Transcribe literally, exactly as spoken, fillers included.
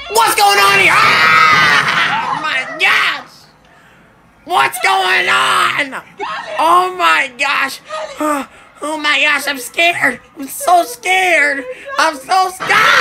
What's going on here? Ah! Oh my gosh! What's going on? Oh my gosh! Oh, oh my gosh, I'm scared! I'm so scared! I'm so scared!